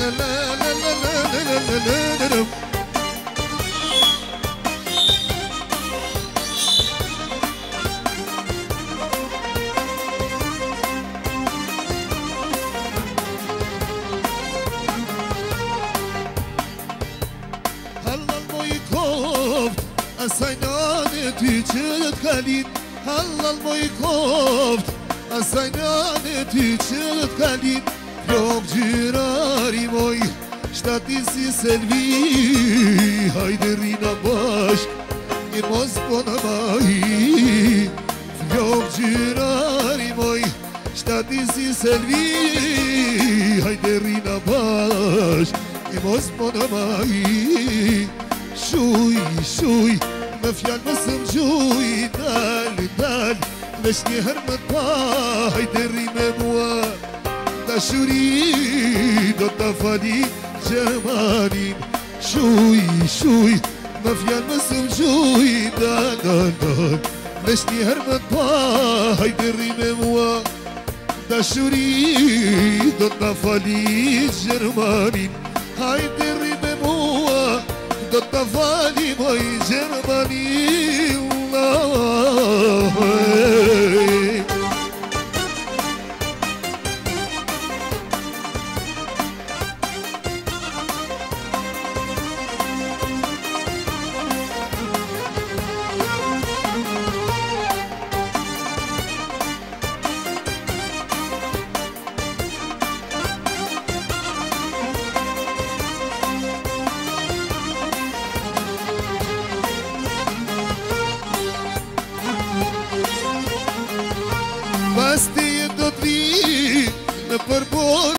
Asajnaneti që t'kalin Hallal moj koft Asajnaneti që t'kalin Flok gjyrari moj Shtati si selvi Hajde rina bashk Një mos po në mahi Flok gjyrari moj Shtati si selvi Hajde rina bashk Një mos po në mahi Shuj, shuj Në fjallë më sëm gjuj, dal, dal Vesh njëherë më pa, hajde rri me mua Dashuri do t'a fali Gjermanin Shuj, shuj Në fjallë më sëm gjuj, dal, dal, dal Vesh njëherë më pa, hajde rri me mua Dashuri do t'a fali Gjermanin Hajde rri me mua Do t'a fali moj Gjermani Pas ti do t'vi në përbor